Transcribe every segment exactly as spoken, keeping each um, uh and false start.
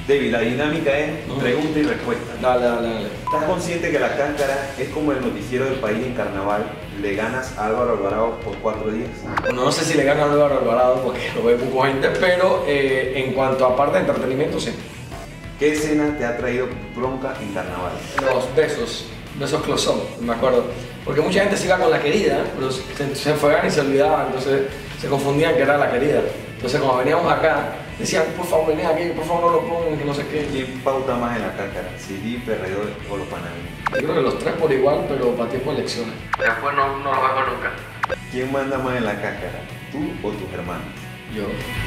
David, la dinámica es No. pregunta y respuesta. Dale, dale, dale. ¿Estás consciente que la cáscara es como el noticiero del país en carnaval? Le ganas a Álvaro Alvarado por cuatro días. Bueno, no sé si le gana a Álvaro Alvarado porque lo ve poca gente, pero eh, en cuanto a parte de entretenimiento, sí. ¿Qué escena te ha traído bronca en carnaval? Los besos, besos close-up, me acuerdo. Porque mucha gente se iba con la querida, pero se, se enfocaban y se olvidaban, entonces se confundían que era la querida. Entonces cuando veníamos acá, decían, por favor, venid aquí, por favor no lo pongan, que no sé qué. ¿Quién pauta más en la cáscara? ¿C D, Perdedor o los panameños? Yo creo que los tres por igual, pero para tiempo de elecciones. Después no, no los vemos nunca. ¿Quién manda más en la cáscara? ¿Tú o tus hermanos? Yo.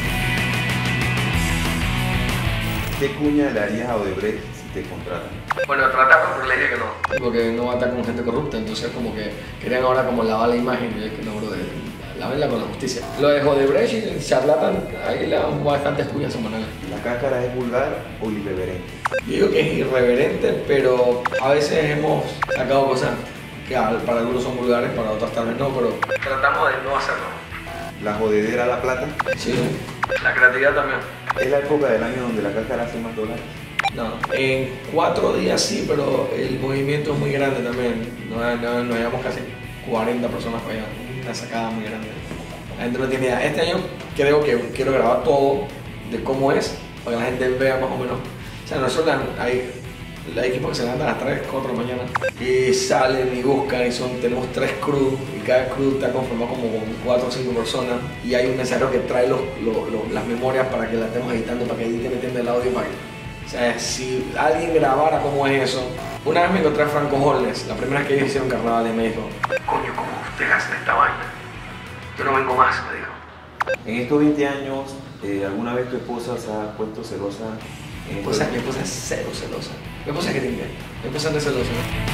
¿Qué cuña le harías a Odebrecht si te contratan? Bueno, trataron, pero le dije que no. Porque no va a estar con gente corrupta, entonces como que querían ahora como lavar la imagen, y yo que no, bro, lávenla con la justicia. Lo de Odebrecht y el charlatan, ahí le dan bastantes cuñas semanales. ¿La cáscara es vulgar o irreverente? Yo digo que es irreverente, pero a veces hemos sacado cosas que para algunos son vulgares, para otros tal vez no, pero tratamos de no hacerlo. ¿La jodedera a la plata? Sí, la creatividad también. ¿Es la época del año donde la cáscara hace más dólares? No, en cuatro días sí, pero el movimiento es muy grande también. Nos, nos, nos llevamos casi cuarenta personas para allá, una sacada muy grande. La gente no tiene idea. Este año creo que quiero grabar todo de cómo es, para que la gente vea más o menos. O sea, nosotros hay, hay equipos que se levantan a las tres, cuatro de la mañana y salen y buscan y son, tenemos tres crews y cada crew está conformado como con cuatro o cinco personas y hay un mensaje que trae los, los, los, las memorias para que las estemos editando, para que editen metiendo el audio, para que, o sea, si alguien grabara cómo es eso. Una vez me encontré a Franco Holmes, la primera vez que ellos hicieron carnaval, y me dijo, coño, ¿cómo ustedes hacen esta vaina? Yo no vengo más, me dijo. En estos veinte años, eh, ¿alguna vez tu esposa se ha puesto celosa? Mi esposa, mi esposa es cero celosa. Mi esposa es gringa. Mi esposa no es celosa.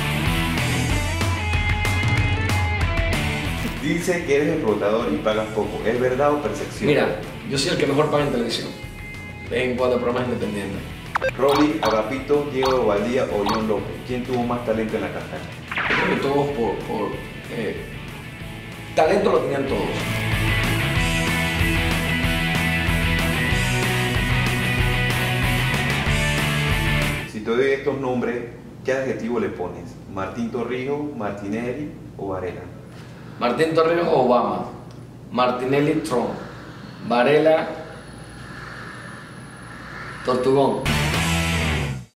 Dice que eres explotador y pagas poco. ¿Es verdad o percepción? Mira, yo soy el que mejor paga en televisión, en cuanto a programas independientes. Rolly, Agapito, Diego Valdía o John López. ¿Quién tuvo más talento en la cáscara? Yo creo que todos por, por eh, talento lo tenían todos. Si te doy estos nombres, ¿qué adjetivo le pones? ¿Martín Torrijos, Martinelli o Varela? Martín Torrijos, Obama. Martinelli, Trump. Varela, Tortugón.